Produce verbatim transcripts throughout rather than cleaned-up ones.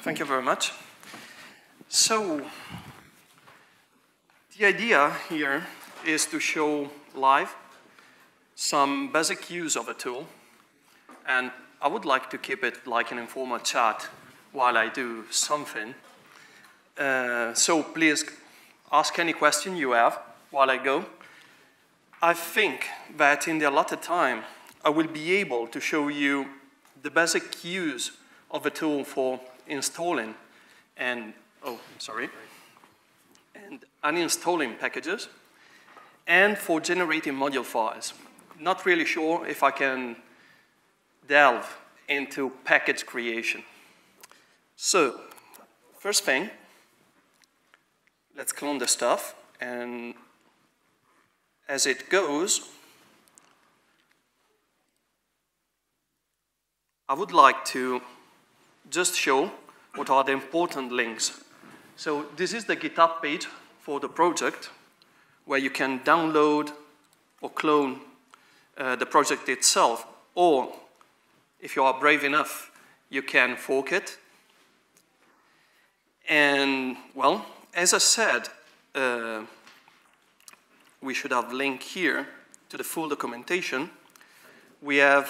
Thank you very much. So, the idea here is to show live some basic use of a tool, and I would like to keep it like an informal chat while I do something. Uh, so please ask any question you have while I go. I think that in the allotted time, I will be able to show you the basic use of a tool for installing and, oh, sorry, and uninstalling packages, and for generating module files. Not really sure if I can delve into package creation. So, first thing, let's clone the stuff, and as it goes, I would like to just show what are the important links. So this is the GitHub page for the project, where you can download or clone uh, the project itself, or if you are brave enough, you can fork it. And, well, as I said, uh, we should have a link here to the full documentation. We have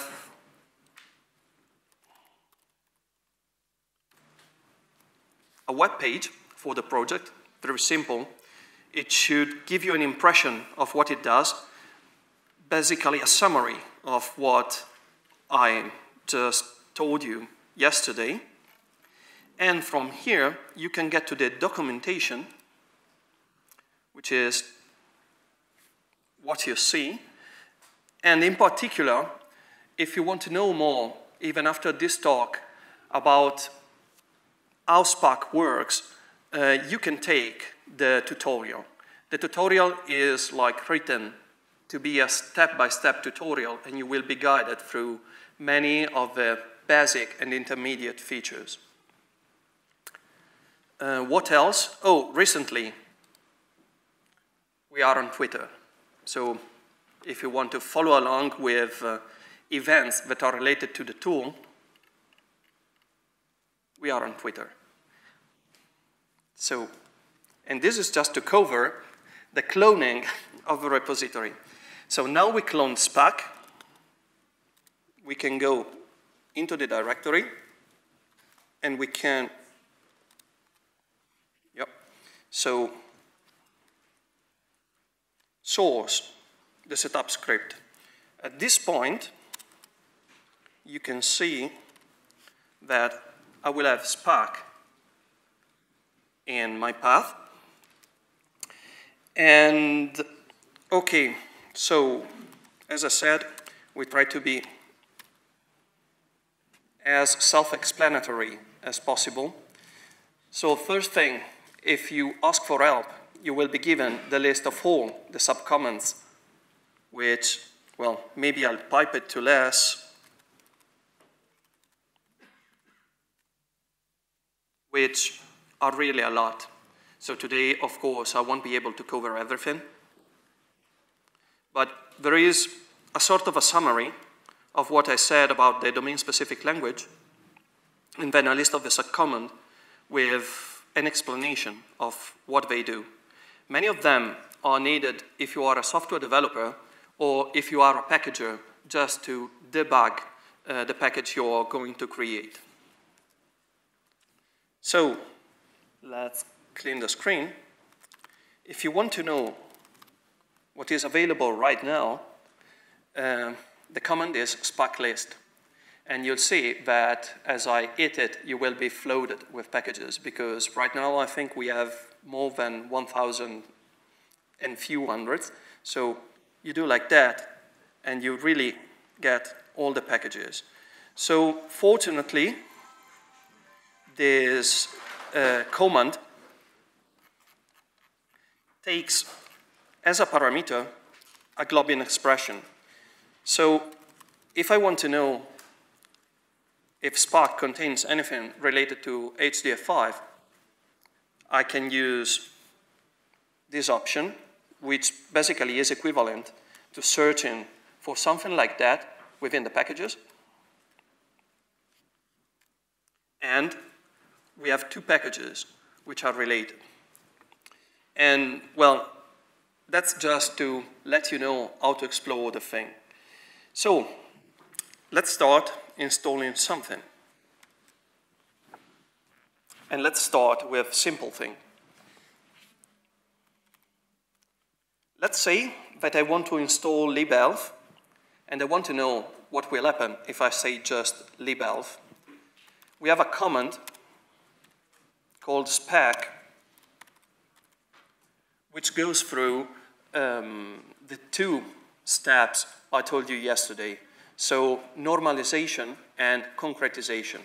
a web page for the project, very simple. It should give you an impression of what it does, basically a summary of what I just told you yesterday. And from here, you can get to the documentation, which is what you see. And in particular, if you want to know more, even after this talk, about how Spack works, uh, you can take the tutorial. The tutorial is like written to be a step-by-step tutorial, and you will be guided through many of the basic and intermediate features. Uh, what else? Oh, recently, we are on Twitter. So if you want to follow along with uh, events that are related to the tool, we are on Twitter. So, and this is just to cover the cloning of the repository. So now we clone Spack. We can go into the directory, and we can, yep, so source the setup script. At this point, you can see that I will have Spack in my path. And okay, so as I said, we try to be as self-explanatory as possible. So first thing, if you ask for help, you will be given the list of all the subcommands, which, well, maybe I'll pipe it to less, which are really a lot. So today, of course, I won't be able to cover everything. But there is a sort of a summary of what I said about the domain-specific language, and then a list of the subcommand with an explanation of what they do. Many of them are needed if you are a software developer or if you are a packager, just to debug uh, the package you are going to create. So let's clean the screen. If you want to know what is available right now, uh, the command is Spack list. And you'll see that as I hit it, you will be flooded with packages, because right now I think we have more than one thousand and few hundreds. So you do like that, and you really get all the packages. So fortunately, this uh, command takes as a parameter a global expression. So if I want to know if Spack contains anything related to H D F five, I can use this option, which basically is equivalent to searching for something like that within the packages. And we have two packages which are related. And, well, that's just to let you know how to explore the thing. So, let's start installing something. And let's start with a simple thing. Let's say that I want to install libelf, and I want to know what will happen if I say just libelf. We have a command called Spack, which goes through um, the two steps I told you yesterday. So normalization and concretization.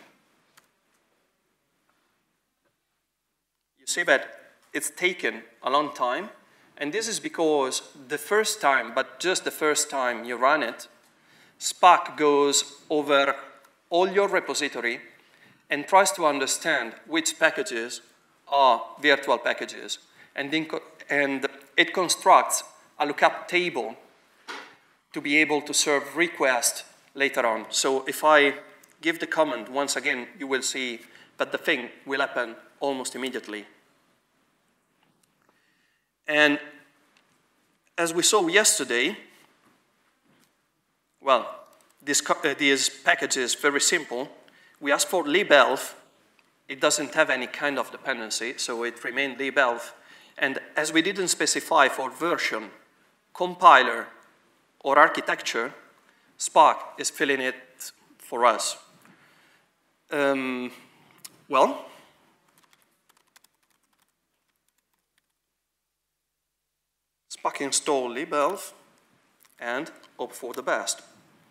You see that it's taken a long time, and this is because the first time, but just the first time you run it, Spack goes over all your repository and tries to understand which packages are virtual packages. And, in co and it constructs a lookup table to be able to serve requests later on. So if I give the command once again, you will see that the thing will happen almost immediately. And as we saw yesterday, well, this, uh, this package is very simple. We ask for libelf. It doesn't have any kind of dependency, so it remained libelf. And as we didn't specify for version, compiler, or architecture, Spack is filling it for us. Um, well, Spack install libelf and hope for the best.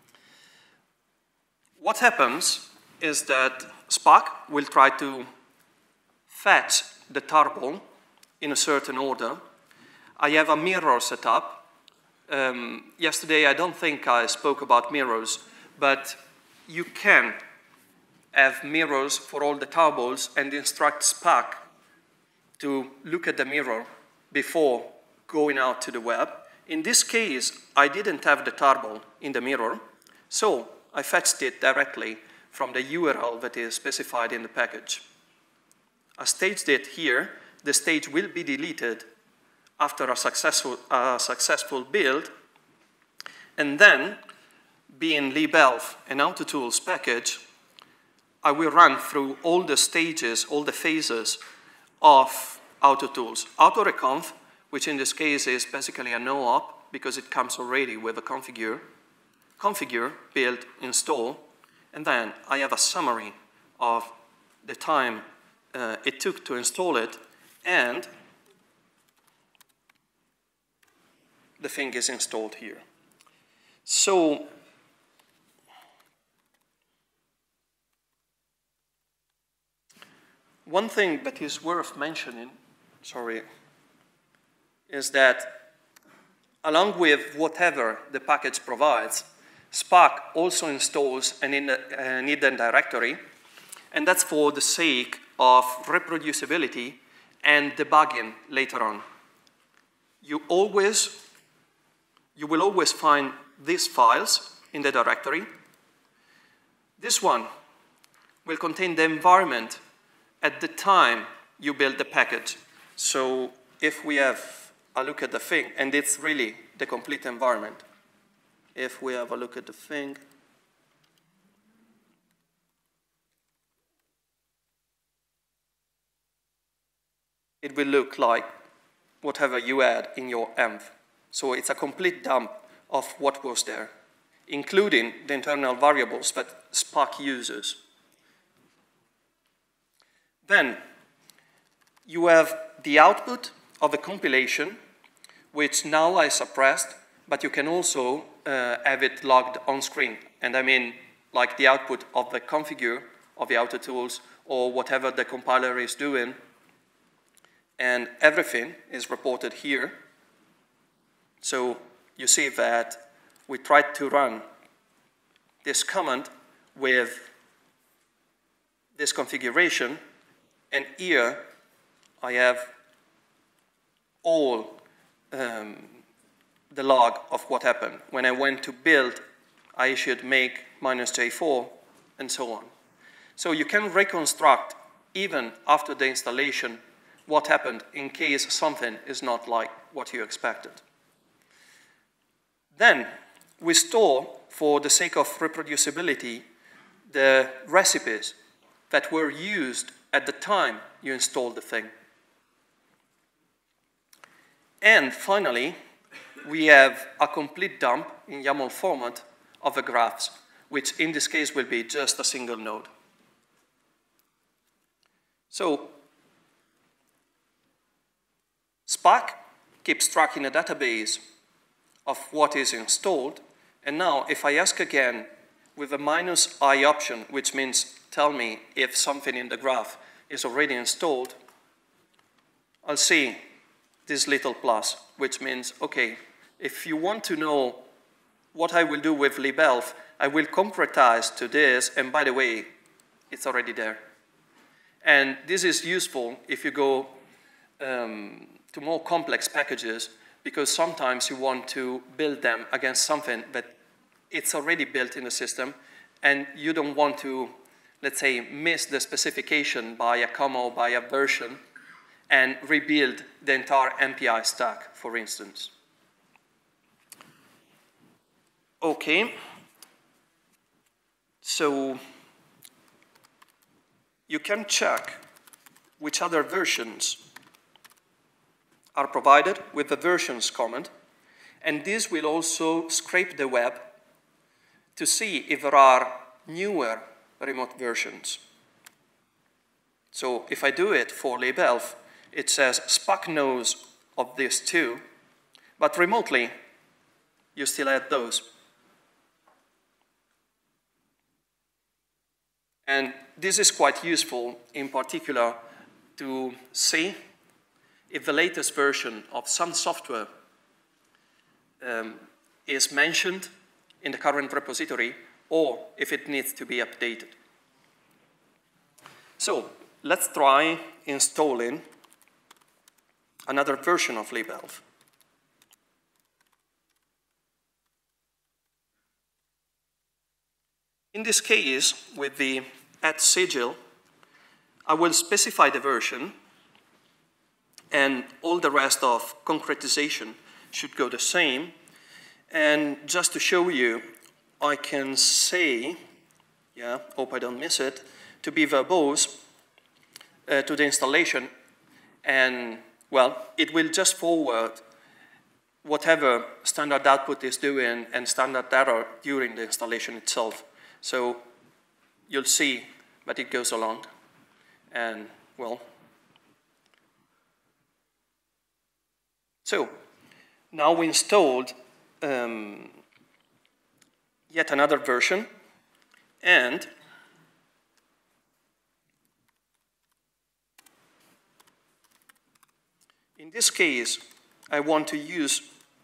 What happens is that Spack will try to fetch the tarball in a certain order. I have a mirror set up. Um, yesterday, I don't think I spoke about mirrors, but you can have mirrors for all the tarballs and instruct Spack to look at the mirror before going out to the web. In this case, I didn't have the tarball in the mirror, so I fetched it directly from the U R L that is specified in the package. I staged it here. The stage will be deleted after a successful, uh, successful build, and then, being libelf and autotools package, I will run through all the stages, all the phases of autotools. Autoreconf, which in this case is basically a no-op because it comes already with a configure, configure, build, install, and then I have a summary of the time uh, it took to install it, and the thing is installed here. So, one thing that is worth mentioning, sorry, is that along with whatever the package provides, Spack also installs an, in, an hidden directory, and that's for the sake of reproducibility and debugging later on. You always, you will always find these files in the directory. This one will contain the environment at the time you build the package. So if we have a look at the thing, and it's really the complete environment. If we have a look at the thing, it will look like whatever you had in your env. So it's a complete dump of what was there, including the internal variables that Spack uses. Then you have the output of the compilation, which now I suppressed, but you can also uh, have it logged on screen. And I mean, like the output of the configure of the autotools or whatever the compiler is doing. And everything is reported here. So you see that we tried to run this command with this configuration, and here I have all um, the log of what happened. When I went to build, I issued make minus J four, and so on. So you can reconstruct even after the installation, what happened in case something is not like what you expected. Then we store, for the sake of reproducibility, the recipes that were used at the time you installed the thing. And finally, we have a complete dump in YAML format of the graphs, which in this case will be just a single node. So Spack keeps track in a database of what is installed, and now if I ask again with a minus I option, which means tell me if something in the graph is already installed, I'll see this little plus, which means, okay, if you want to know what I will do with libelf, I will concretize to this, and by the way, it's already there. And this is useful if you go um, to more complex packages, because sometimes you want to build them against something that it's already built in the system, and you don't want to, let's say, miss the specification by a comma or by a version, and rebuild the entire M P I stack, for instance. Okay. So you can check which other versions are provided with the versions comment, and this will also scrape the web to see if there are newer remote versions. So if I do it for libelf, it says Spack knows of this too, but remotely, you still add those. And this is quite useful, in particular, to see if the latest version of some software um, is mentioned in the current repository, or if it needs to be updated. So let's try installing another version of libelf. In this case, with the at sigil, I will specify the version, and all the rest of concretization should go the same. And just to show you, I can say, yeah, hope I don't miss it, to be verbose uh, to the installation, and well, it will just forward whatever standard output is doing and standard error during the installation itself. So you'll see that it goes along, and well. So now we installed um, yet another version, and in this case, I want to use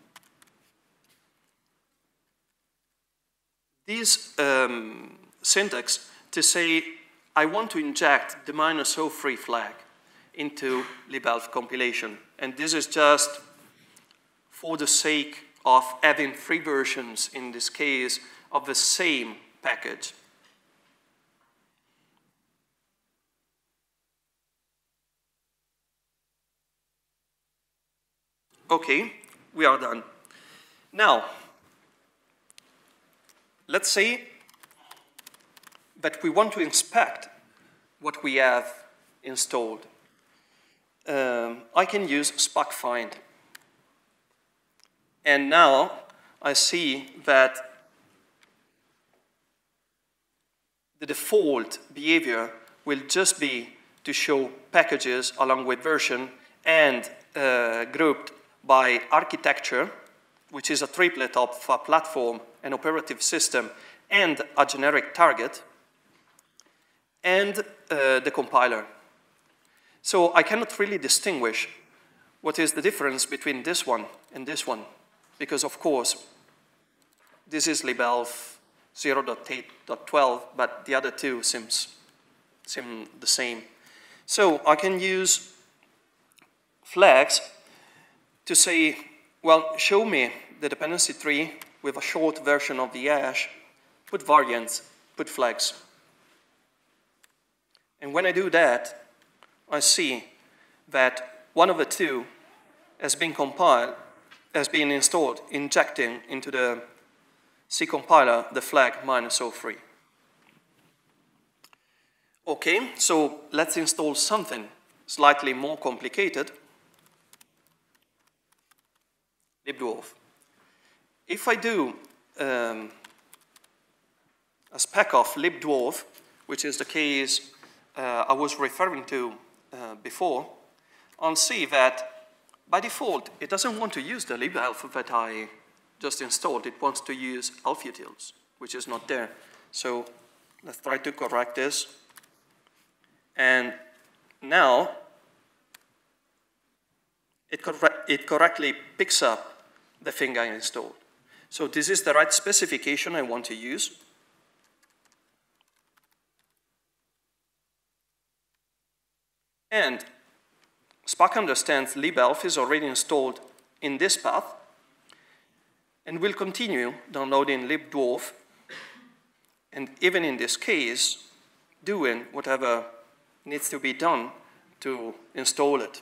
this um, syntax to say I want to inject the minus oh three flag into libelf compilation. And this is just for the sake of having three versions, in this case, of the same package. Okay, we are done. Now, let's say that we want to inspect what we have installed. Um, I can use Spack find. And now I see that the default behavior will just be to show packages along with version and uh, grouped by architecture, which is a triplet of a platform, an operative system, and a generic target, and uh, the compiler. So I cannot really distinguish what is the difference between this one and this one, because of course, this is libelf zero point eight point twelve, but the other two seems, seem the same. So I can use flags to say, well, show me the dependency tree with a short version of the hash, put variants, put flags. And when I do that, I see that one of the two has been compiled, has been installed, injecting into the C compiler the flag minus oh three. Okay, so let's install something slightly more complicated. libdwarf. If I do um, a spec of libdwarf, which is the case uh, I was referring to uh, before, I'll see that by default it doesn't want to use the libelf that I just installed. It wants to use alpha-utils, which is not there. So let's try to correct this. And now it, corre it correctly picks up the thing I installed. So this is the right specification I want to use. And Spack understands libelf is already installed in this path, and will continue downloading libdwarf, and even in this case, doing whatever needs to be done to install it.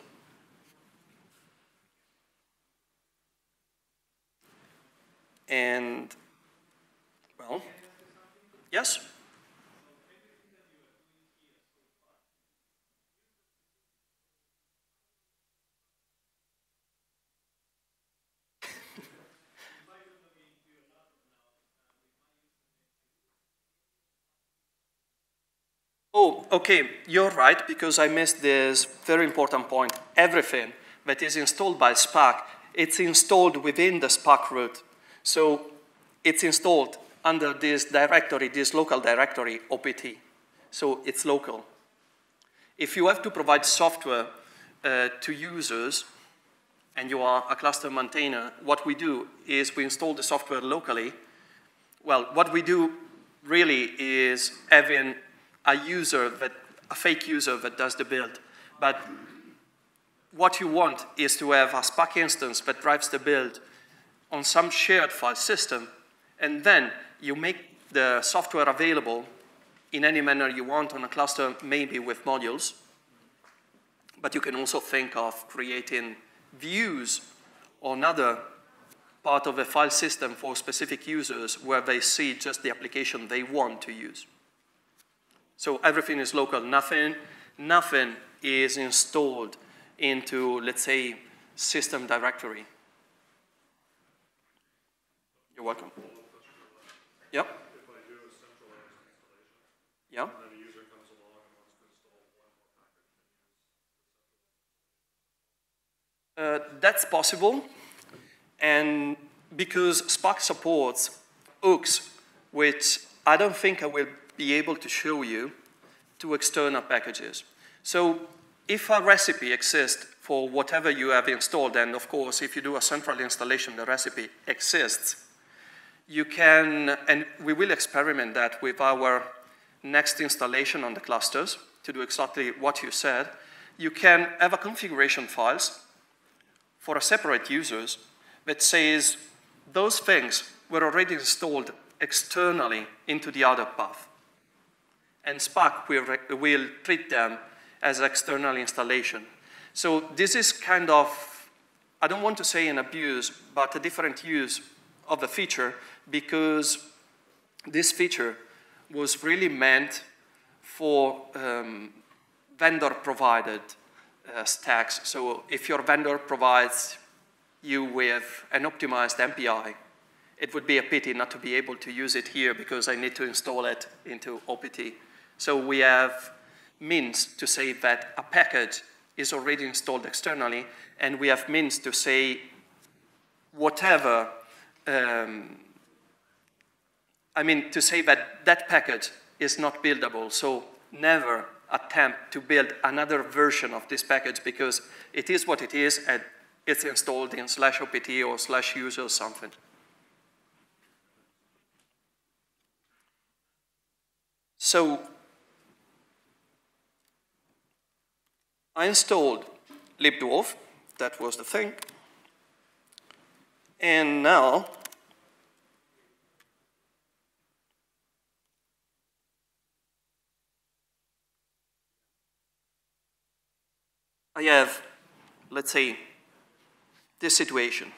And, well, yes? Oh, okay, you're right, because I missed this very important point. Everything that is installed by Spack, it's installed within the Spack root. So it's installed under this directory, this local directory, O P T. So it's local. If you have to provide software uh, to users, and you are a cluster maintainer, what we do is we install the software locally. Well, what we do really is having a user, that, a fake user that does the build. But what you want is to have a Spack instance that drives the build on some shared file system, and then you make the software available in any manner you want on a cluster, maybe with modules. But you can also think of creating views or another part of a file system for specific users where they see just the application they want to use. So everything is local. Nothing, nothing is installed into, let's say, system directory. You're welcome. Yep. If I do a centralized installation, yeah. and then a user comes along and wants to install one more package, Uh, that's possible, and because Spack supports hooks, which I don't think I will be able to show you, to external packages. So if a recipe exists for whatever you have installed, and of course if you do a central installation, the recipe exists, you can, and we will experiment that with our next installation on the clusters to do exactly what you said. You can have a configuration files for a separate users that says those things were already installed externally into the other path. And Spack will, will treat them as external installation. So this is kind of, I don't want to say an abuse, but a different use of the feature, because this feature was really meant for um, vendor-provided uh, stacks. So if your vendor provides you with an optimized M P I, it would be a pity not to be able to use it here because I need to install it into O P T. So we have means to say that a package is already installed externally, and we have means to say whatever, um, I mean, to say that that package is not buildable. So never attempt to build another version of this package, because it is what it is, and it's installed in slash O P T or slash user or something. So I installed libdwarf, that was the thing, and now I have, let's say, this situation.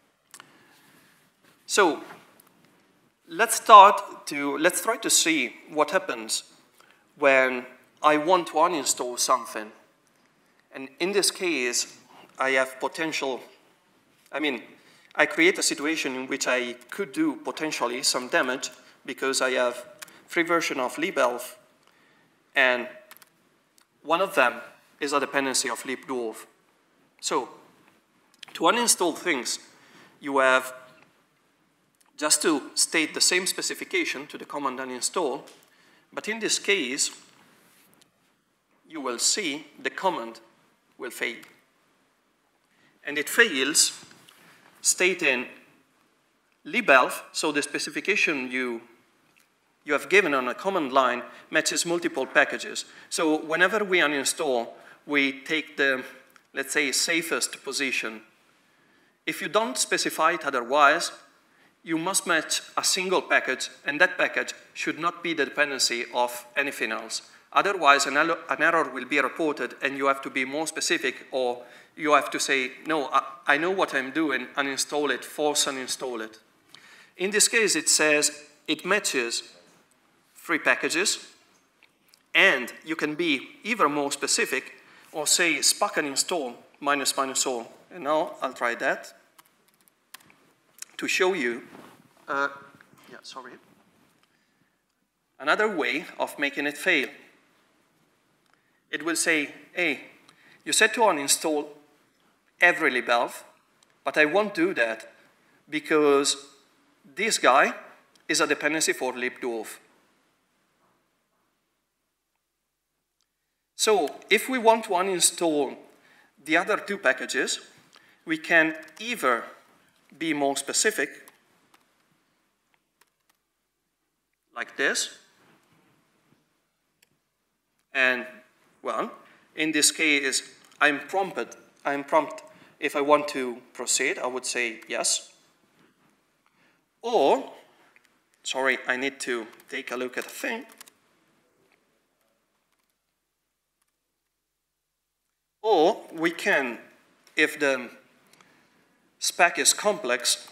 So let's start to, let's try to see what happens when I want to uninstall something. And in this case, I have potential, I mean, I create a situation in which I could do potentially some damage because I have free version of libelf, and one of them is a dependency of libdwarf. So to uninstall things, you have just to state the same specification to the command uninstall, but in this case, you will see the command will fail. And it fails stating libelf, so the specification you, you have given on a command line matches multiple packages. So whenever we uninstall, we take the, let's say, safest position. If you don't specify it otherwise, you must match a single package, and that package should not be the dependency of anything else. Otherwise, an, an error will be reported, and you have to be more specific, or you have to say, no, I, I know what I'm doing, uninstall it, force uninstall it. In this case, it says it matches three packages, and you can be either more specific, or say Spack uninstall minus minus all. And now I'll try that to show you, uh, yeah, sorry, another way of making it fail. It will say, hey, you said to uninstall every libelf, but I won't do that because this guy is a dependency for libdwarf. So if we want to uninstall the other two packages, we can either be more specific, like this, and well, in this case, I'm prompted, I'm prompted if I want to proceed, I would say yes. Or, sorry, I need to take a look at the thing. Or we can, if the Spack is complex,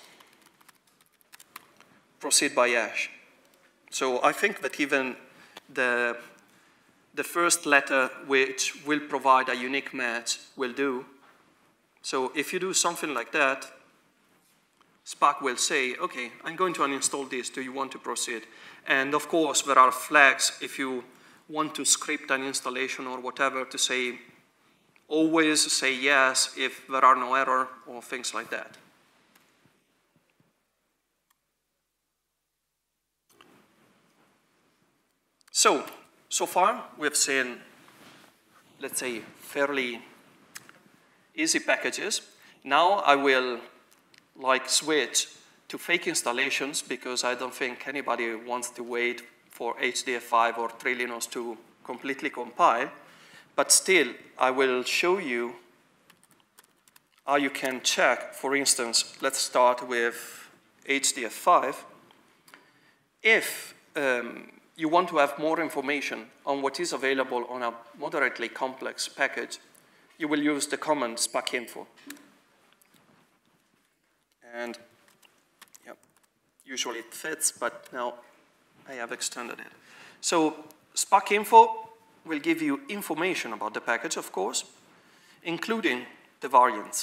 proceed by hash. So I think that even the The first letter, which will provide a unique match, will do. So if you do something like that, Spack will say, okay, I'm going to uninstall this. Do you want to proceed? And of course, there are flags if you want to script an installation or whatever to say, always say yes if there are no error or things like that. So, So far, we've seen, let's say, fairly easy packages. Now I will like switch to fake installations because I don't think anybody wants to wait for H D F five or Trillinos to completely compile. But still, I will show you how you can check. For instance, let's start with H D F five. If um, you want to have more information on what is available on a moderately complex package, you will use the command spack info. And yeah, usually it fits, but now I have extended it. So spack info will give you information about the package, of course, including the variants.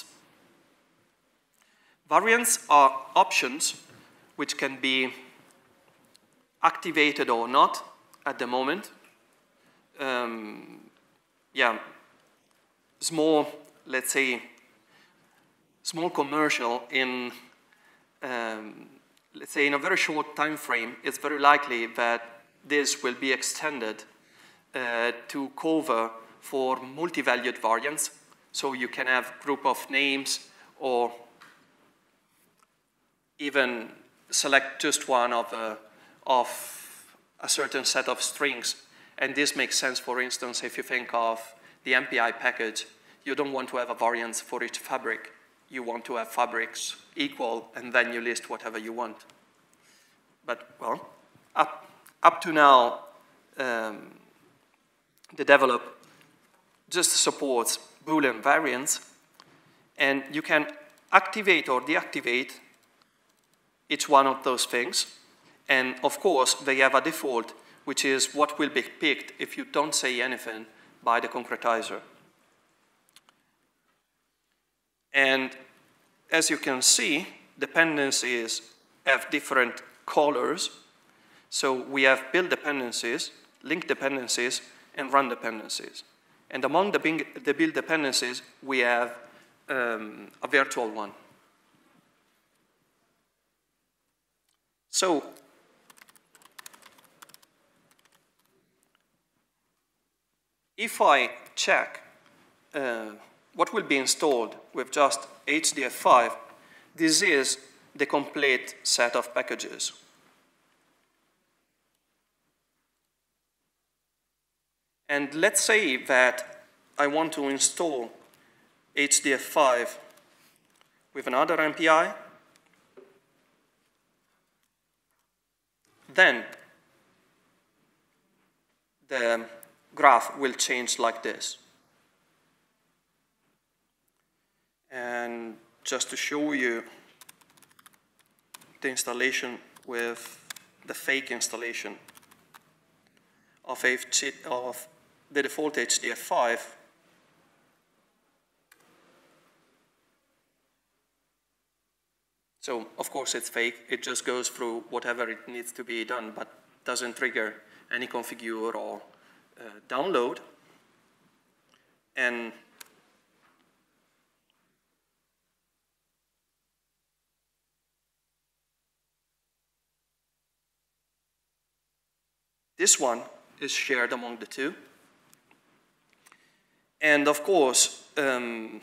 Variants are options which can be activated or not at the moment. Um, yeah, small, let's say, small commercial in, um, let's say, in a very short time frame, it's very likely that this will be extended uh, to cover for multi-valued variants. So you can have group of names or even select just one of a of a certain set of strings. And this makes sense, for instance, if you think of the M P I package, you don't want to have a variance for each fabric. You want to have fabrics equal, and then you list whatever you want. But, well, up, up to now, um, the develop just supports Boolean variants, and you can activate or deactivate each one of those things. And of course, they have a default, which is what will be picked if you don't say anything by the concretizer. And as you can see, dependencies have different colors. So we have build dependencies, link dependencies, and run dependencies. And among the, the build dependencies, we have um, a virtual one. So if I check uh, what will be installed with just H D F five, this is the complete set of packages. And let's say that I want to install H D F five with another M P I. Then the graph will change like this. And just to show you the installation with the fake installation of, of the default H D F five, so of course it's fake, it just goes through whatever it needs to be done, but doesn't trigger any configure or uh, download. And this one is shared among the two. And of course, um,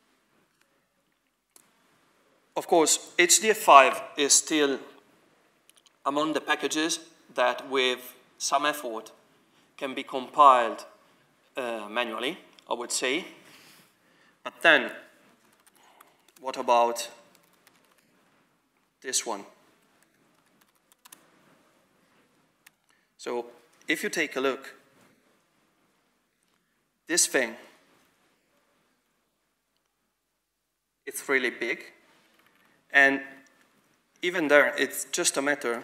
of course, H D F five is still among the packages that with some effort can be compiled uh, manually, I would say. But then, what about this one? So if you take a look, this thing, it's really big. And even there, it's just a matter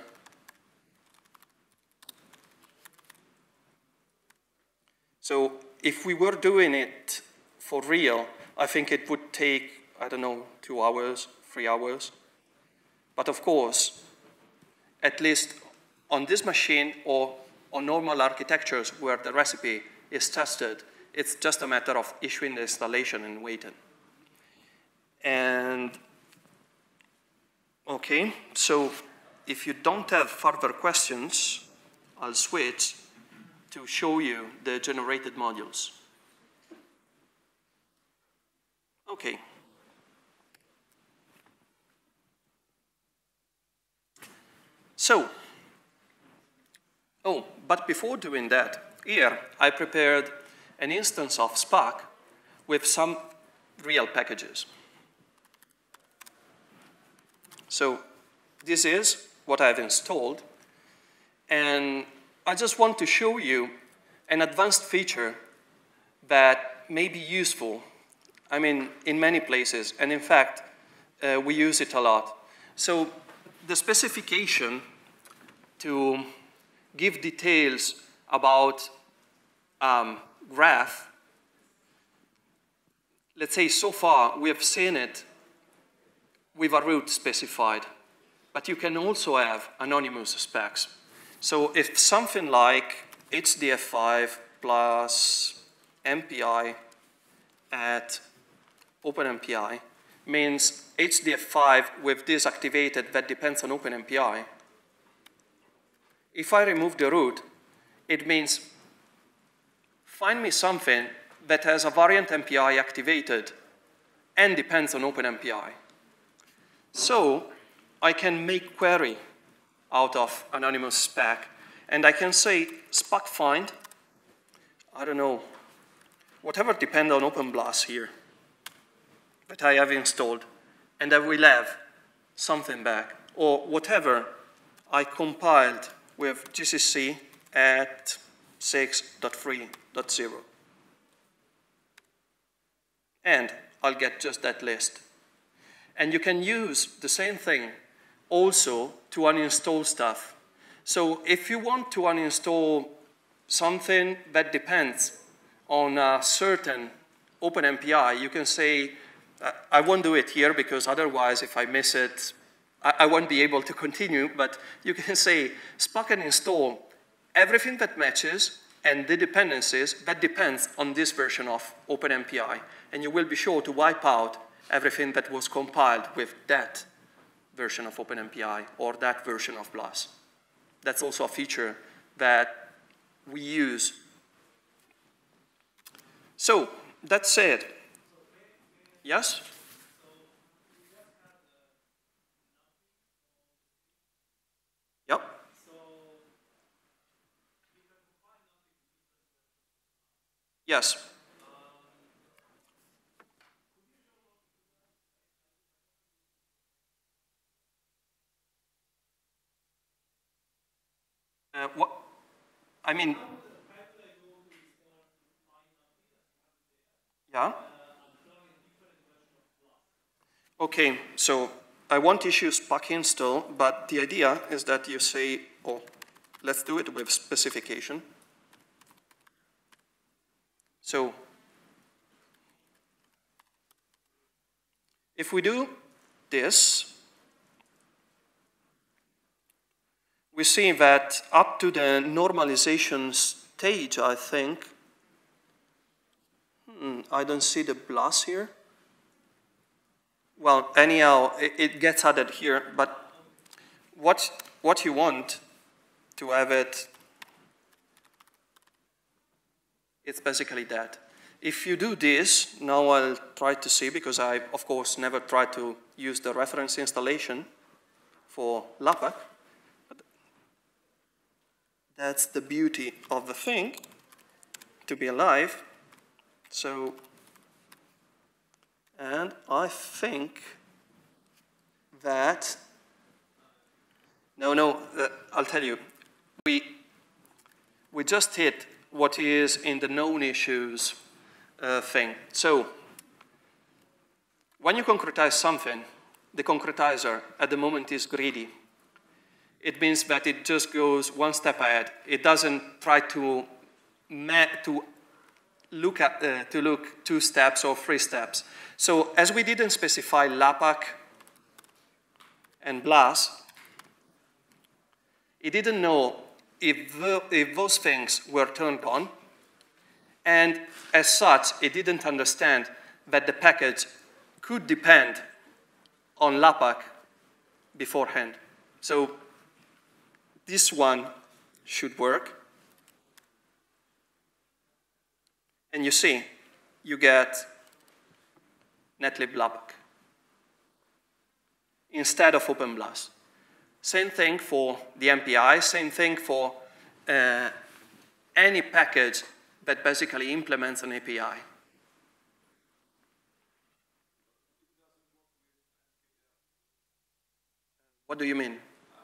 so if we were doing it for real, I think it would take, I don't know, two hours, three hours. But of course, at least on this machine or on normal architectures where the recipe is tested, it's just a matter of issuing the installation and waiting. And okay, so if you don't have further questions, I'll switch to show you the generated modules. Okay. So, oh, but before doing that, here I prepared an instance of Spack with some real packages. So this is what I've installed, and I just want to show you an advanced feature that may be useful, I mean, in many places, and in fact, uh, we use it a lot. So the specification to give details about um, graph, let's say so far we have seen it with a root specified, but you can also have anonymous specs. So if something like H D F five plus M P I at OpenMPI means H D F five with this activated that depends on OpenMPI, if I remove the root, it means find me something that has a variant M P I activated and depends on OpenMPI. So I can make query out of anonymous spec, and I can say Spack find, I don't know, whatever depends on OpenBLAS here that I have installed, and I will have something back, or whatever I compiled with G C C at six point three point zero. and I'll get just that list. And you can use the same thing also to uninstall stuff. So if you want to uninstall something that depends on a certain OpenMPI, you can say, I won't do it here because otherwise if I miss it, I won't be able to continue, but you can say Spack and install everything that matches and the dependencies that depends on this version of OpenMPI. And you will be sure to wipe out everything that was compiled with that version of OpenMPI or that version of BLAS. That's also a feature that we use. So, that said, yes? Yep. Yes. Uh, what? I mean, yeah. Okay, so I won't issue Spack install, but the idea is that you say, oh, let's do it with specification. So if we do this, we see that up to the normalization stage, I think, hmm, I don't see the BLAS here. Well, anyhow, it, it gets added here, but what, what you want to have it, it's basically that. If you do this, now I'll try to see, because I, of course, never tried to use the reference installation for LAPAC. But that's the beauty of the thing, to be alive. So, and I think that, no, no, uh, I'll tell you, we, we just hit what is in the known issues uh, thing. So, when you concretize something, the concretizer at the moment is greedy. It means that it just goes one step ahead. It doesn't try to, to look at uh, to look two steps or three steps. So as we didn't specify LAPAC and BLAS, it didn't know if, the, if those things were turned on, and as such, it didn't understand that the package could depend on LAPAC beforehand. So this one should work. And you see, you get netlib LAPAC instead of OpenBLAS. Same thing for the M P I, same thing for uh, any package that basically implements an A P I. What do you mean?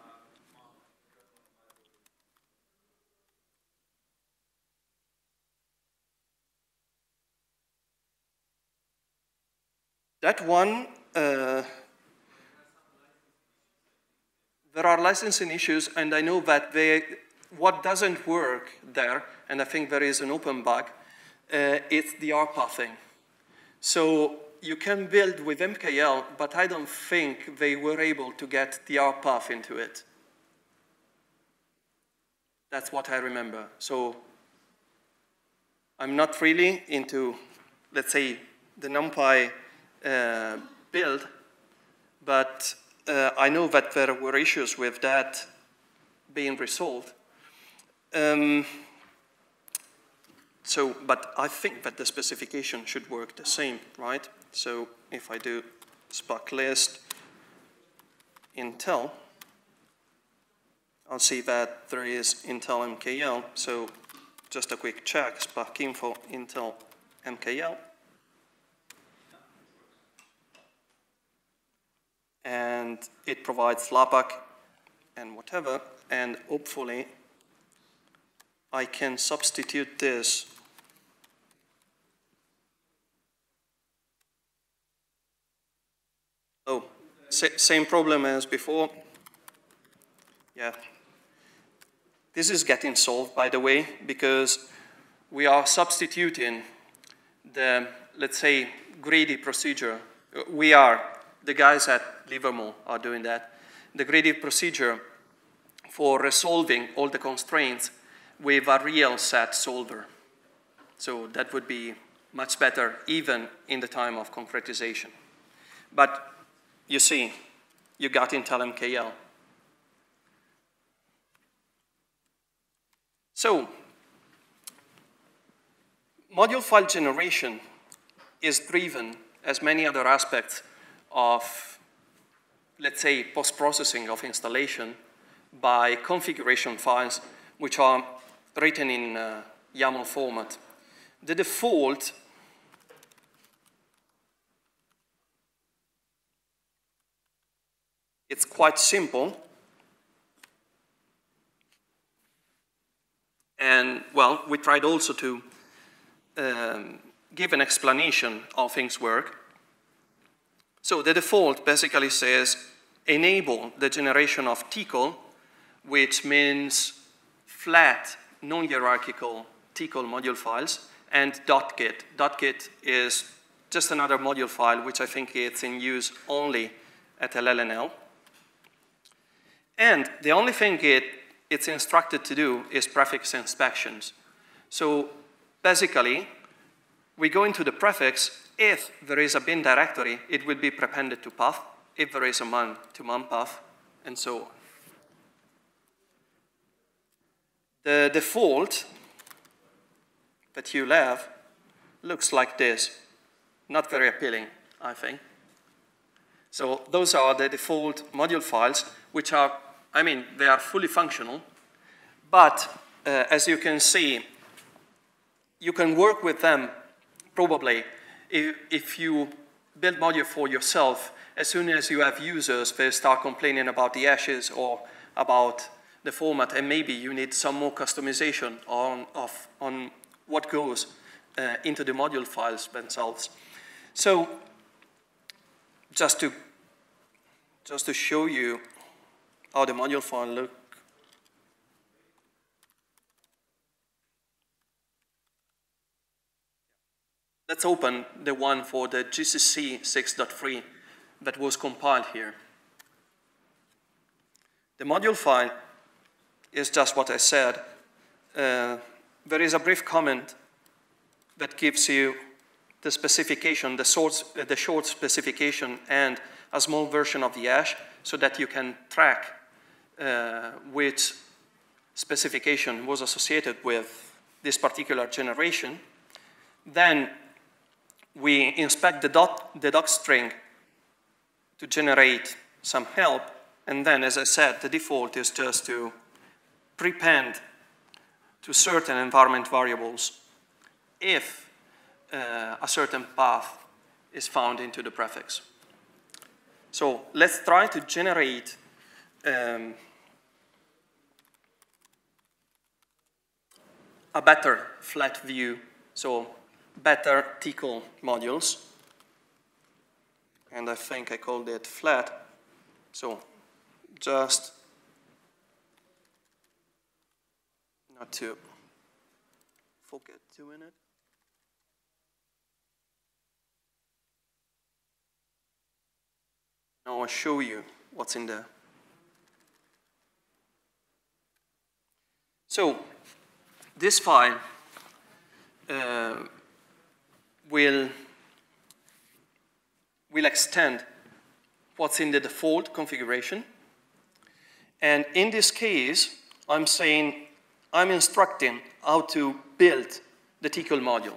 That one, uh, there are licensing issues, and I know that they, what doesn't work there, and I think there is an open bug, uh, it's the R pathing. So you can build with M K L, but I don't think they were able to get the R path into it. That's what I remember. So I'm not really into, let's say, the NumPy uh, build, but uh, I know that there were issues with that being resolved. Um, so, but I think that the specification should work the same, right? So if I do Spack list Intel, I'll see that there is Intel M K L. So just a quick check, Spack info Intel M K L. And it provides LAPAC and whatever, and hopefully I can substitute this Oh, sa same problem as before. Yeah. This is getting solved, by the way, because we are substituting the, let's say, greedy procedure. We are, the guys at Livermore are doing that. The greedy procedure for resolving all the constraints with a real set solver. So that would be much better even in the time of concretization. But you see, you got Intel M K L. So module file generation is driven, as many other aspects of, let's say, post-processing of installation, by configuration files which are written in uh, YAML format. The default it's quite simple. And, well, we tried also to um, give an explanation of how things work. So the default basically says enable the generation of T C L, which means flat, non-hierarchical T C L module files, and .git. .git is just another module file, which I think it's in use only at L L N L. And the only thing it, it's instructed to do is prefix inspections. So basically, we go into the prefix. If there is a bin directory, it will be prepended to path. If there is a man, to man path, and so on. The default that you'll have looks like this. Not very appealing, I think. So those are the default module files, which are, I mean, they are fully functional. But uh, as you can see, you can work with them probably if, if you build module for yourself. As soon as you have users, they start complaining about the hashes or about the format, and maybe you need some more customization on, of, on what goes uh, into the module files themselves. So just to, just to show you how the module file look. Let's open the one for the G C C six point three that was compiled here. The module file is just what I said. Uh, there is a brief comment that gives you the specification, the, source, uh, the short specification, and a small version of the hash so that you can track uh, which specification was associated with this particular generation. Then we inspect the, dot, the doc string to generate some help. And then, as I said, the default is just to prepend to certain environment variables if uh, a certain path is found into the prefix. So let's try to generate um, a better flat view, so better T C L modules. And I think I called it flat. So just not to forget doing it. Now I'll show you what's in there. So this file uh, will, will extend what's in the default configuration. And in this case, I'm saying, I'm instructing how to build the T C L module.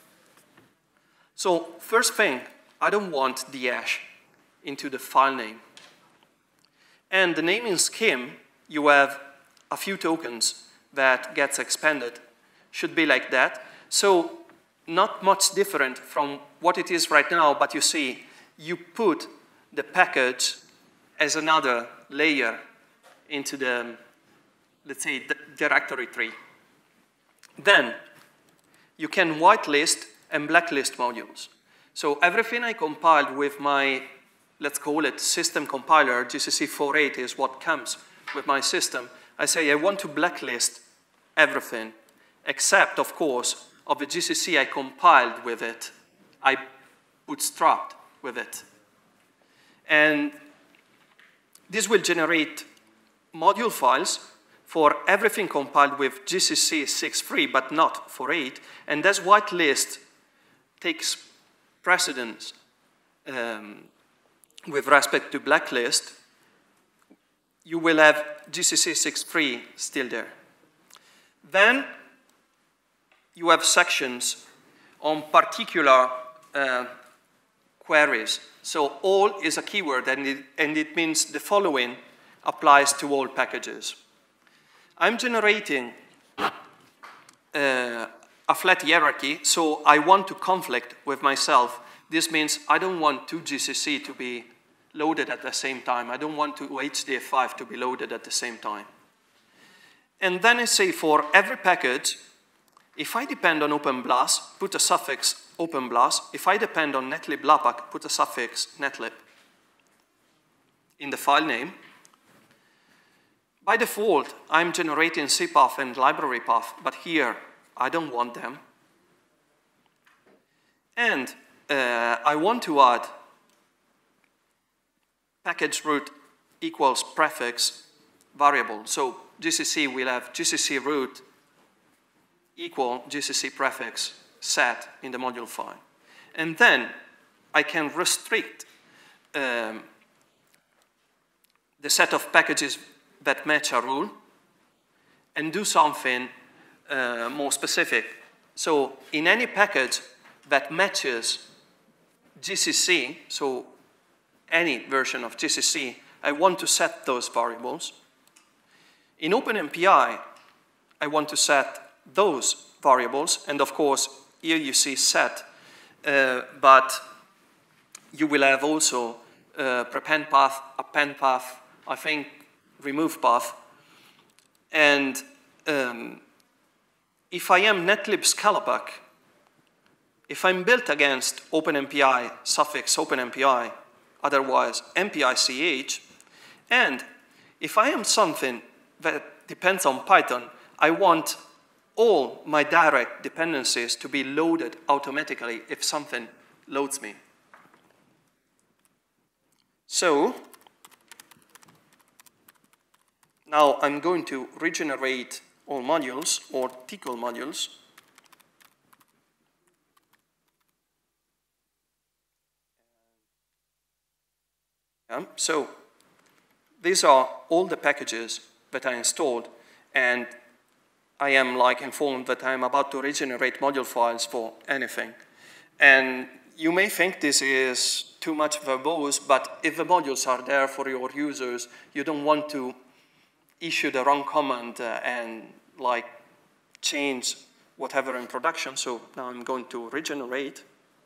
So first thing, I don't want the hash into the file name. And the naming scheme, you have a few tokens that gets expanded, should be like that. So not much different from what it is right now, but you see, you put the package as another layer into the, let's say, the directory tree. Then you can whitelist and blacklist modules. So everything I compiled with my let's call it system compiler, G C C four point eight is what comes with my system. I say I want to blacklist everything, except, of course, of the G C C I compiled with it, I bootstrapped with it. And this will generate module files for everything compiled with G C C six point three, but not four point eight. And this whitelist takes precedence um, with respect to blacklist. You will have G C C six point three still there. Then you have sections on particular uh, queries. So all is a keyword, and it, and it means the following applies to all packages. I'm generating uh, a flat hierarchy, so I want to conflict with myself. This means I don't want two G C C to be loaded at the same time. I don't want two H D F five to be loaded at the same time. And then I say for every package, if I depend on OpenBLAS, put a suffix OpenBLAS. If I depend on netlib lapack, put a suffix netlib in the file name. By default, I'm generating C path and library path, but here I don't want them. And uh, I want to add package root equals prefix variable. So G C C will have G C C root equal G C C prefix set in the module file. And then I can restrict um, the set of packages that match a rule and do something uh, more specific. So in any package that matches G C C, so any version of G C C, I want to set those variables. In OpenMPI, I want to set those variables, and of course, here you see set, uh, but you will have also uh, prepend path, append path, I think remove path. And um, if I am netlib scalapack, if I'm built against OpenMPI suffix OpenMPI, otherwise M P I C H, and if I am something that depends on Python, I want all my direct dependencies to be loaded automatically if something loads me. So now I'm going to regenerate all modules or tickle modules. Yeah, so these are all the packages that I installed, and I am like informed that I'm about to regenerate module files for anything. And you may think this is too much verbose, but if the modules are there for your users, you don't want to issue the wrong command uh, and like change whatever in production. So now I'm going to regenerate.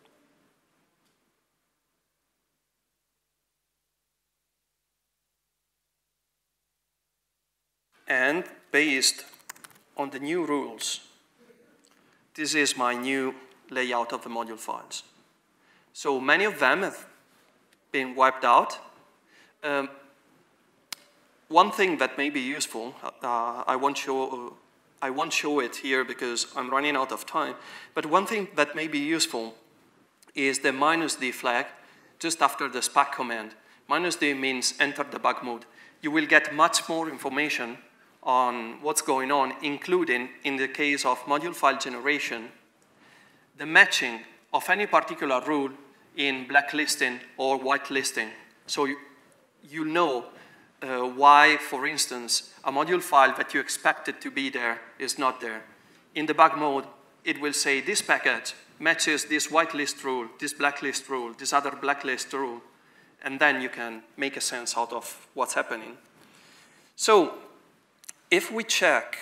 And based on the new rules, this is my new layout of the module files. So many of them have been wiped out. Um, one thing that may be useful, uh, I won't show, uh, I won't show it here because I'm running out of time, but one thing that may be useful is the minus D flag just after the Spack command. Minus D means enter debug mode. You will get much more information on what's going on, including, in the case of module file generation, the matching of any particular rule in blacklisting or whitelisting. So you, you know uh, why, for instance, a module file that you expected to be there is not there. In debug mode, it will say this package matches this whitelist rule, this blacklist rule, this other blacklist rule, and then you can make a sense out of what's happening. So if we check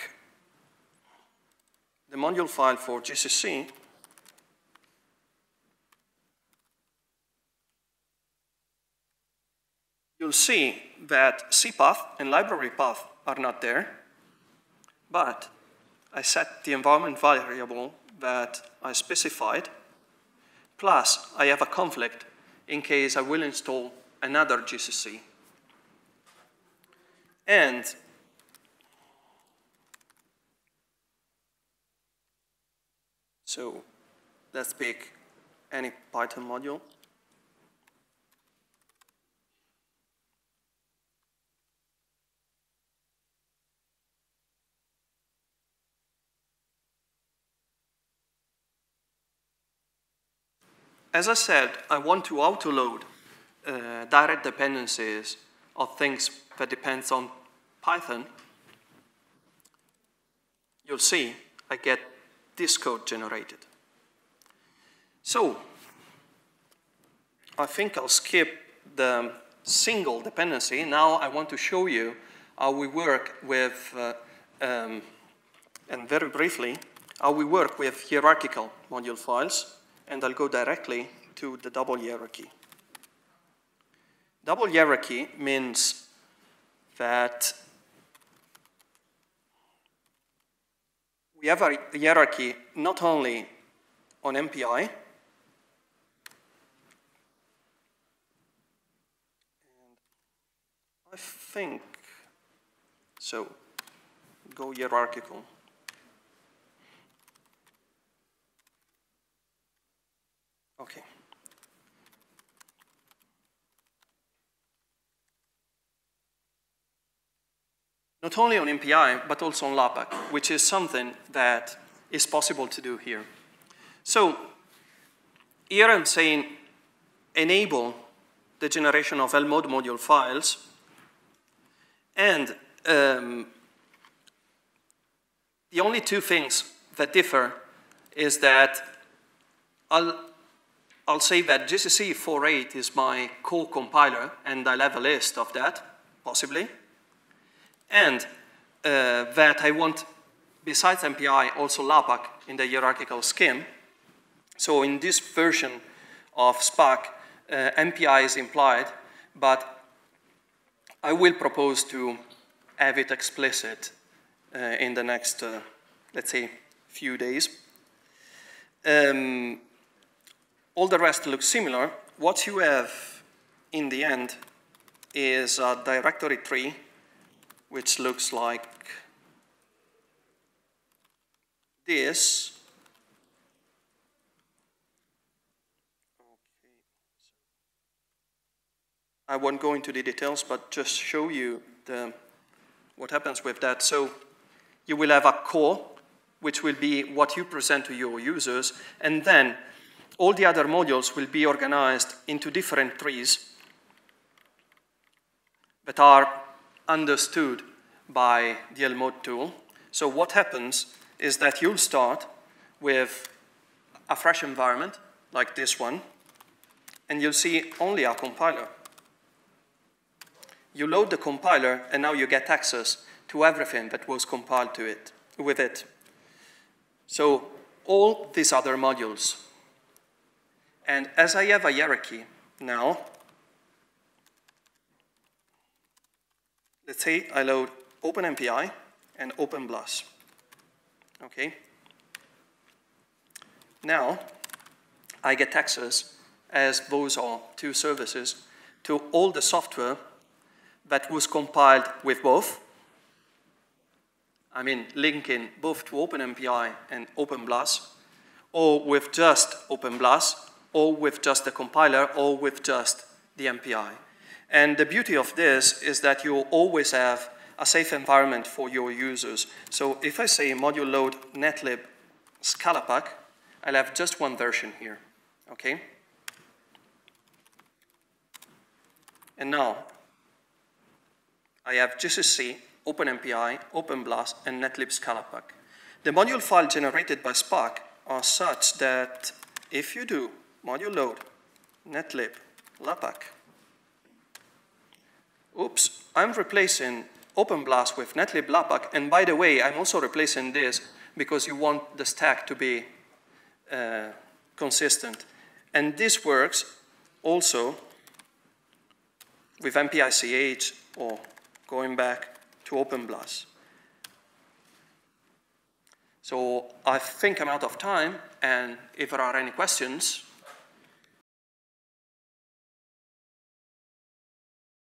the module file for G C C, you'll see that C path and library path are not there, but I set the environment variable that I specified, plus I have a conflict in case I will install another G C C. And so let's pick any Python module. As I said, I want to autoload uh, direct dependencies of things that depends on Python. You'll see I get this code generated. So I think I'll skip the single dependency. Now I want to show you how we work with, uh, um, and very briefly, how we work with hierarchical module files. And I'll go directly to the double hierarchy. Double hierarchy means that we have a hierarchy not only on M P I, and I think, so go hierarchical. Okay. Not only on M P I, but also on LAPACK, which is something that is possible to do here. So here I'm saying enable the generation of L mode module files, and um, the only two things that differ is that I'll I'll say that G C C four point eight is my core compiler, and I'll have a list of that, possibly. And uh, that I want, besides M P I, also LAPACK in the hierarchical scheme. So in this version of Spack, uh, M P I is implied, but I will propose to have it explicit uh, in the next, uh, let's say, few days. Um, All the rest looks similar. What you have in the end is a directory tree, which looks like this. Okay. I won't go into the details, but just show you the, what happens with that. So you will have a core, which will be what you present to your users, and then all the other modules will be organized into different trees that are understood by the L mode tool. So what happens is that you'll start with a fresh environment, like this one, and you'll see only a compiler. You load the compiler, and now you get access to everything that was compiled to it, with it. So all these other modules. And as I have a hierarchy now, let's say I load OpenMPI and OpenBLAS. Okay? Now, I get access, as those are two services, to all the software that was compiled with both. I mean, linking both to OpenMPI and OpenBLAS, or with just OpenBLAS, or with just the compiler, or with just the M P I. And the beauty of this is that you always have a safe environment for your users. So if I say module load netlib scalapack, I'll have just one version here, okay? And now, I have G C C, OpenMPI, OpenBLAS, and netlib scalapack. The module file generated by Spack are such that if you do module load netlib lapack, oops, I'm replacing OpenBLAS with netlib lapack, and by the way, I'm also replacing this because you want the stack to be uh, consistent. And this works also with M P I C H or going back to OpenBLAS. So I think I'm out of time, and if there are any questions,